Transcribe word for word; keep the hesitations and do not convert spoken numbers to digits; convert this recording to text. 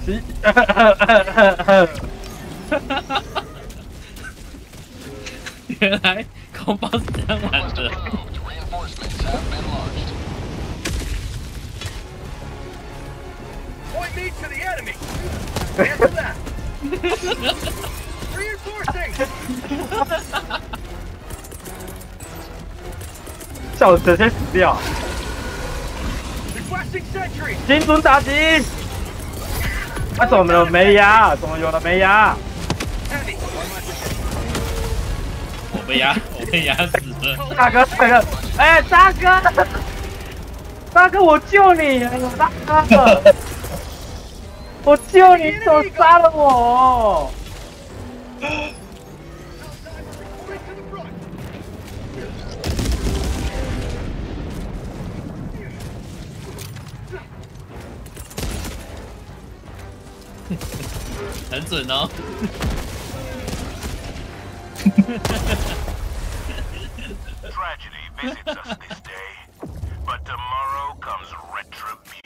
其原来空包是这样玩的。 Point me to the enemy. Answer that. Reinforcing. 笑直接死掉。 Requesting sentry. 精准打击！啊，怎么有没压？怎么有的没压？ Heavy. 我被压，我被压死了。 大哥，大哥，哎、欸，大哥，大哥，我救你！大哥，我救你，怎么杀了我？ 很准哦。 Tragedy visits us this day, but tomorrow comes retribution.